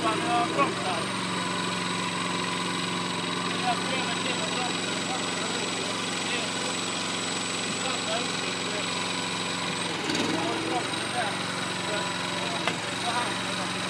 stoppa när jag bromsar. Jag får gärna killa bromsar. Det är samma uttryck. Jag har bromsar där. Så här.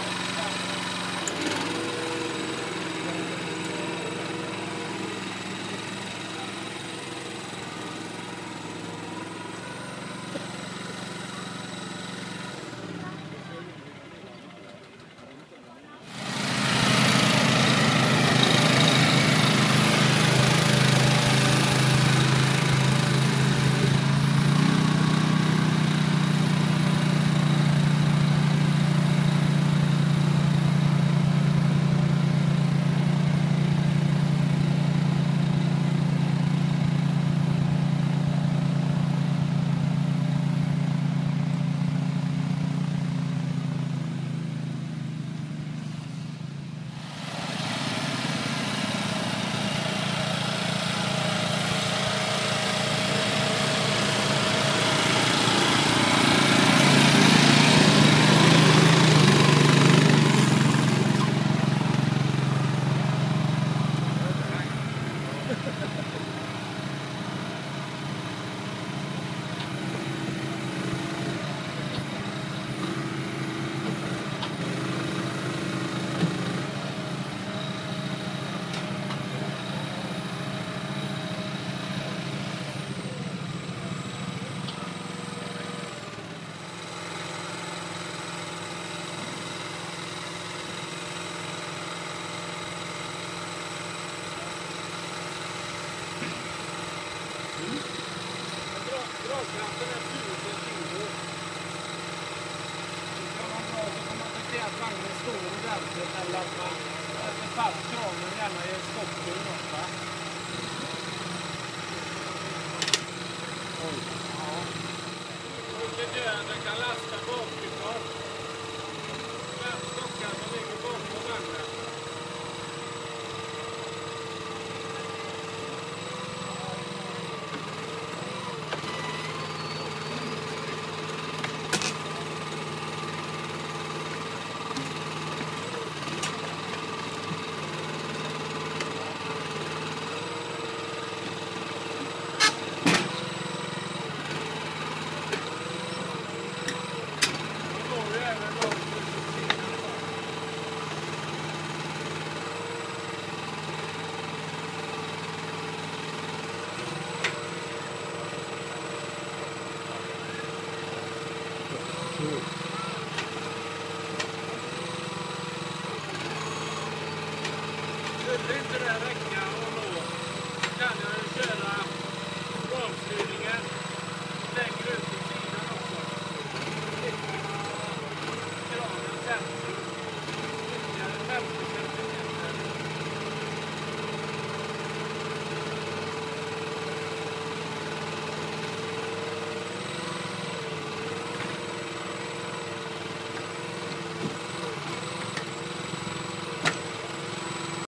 Dragkraften är 1000 kilo. Det kan man bra så kan man se att vagnen står ordentligt eller att man sätter fast kranen gärna i stoppen också. Ja. Den kan lasta bakifrån. Fem stockar som ligger bakom vagnen. Det är inte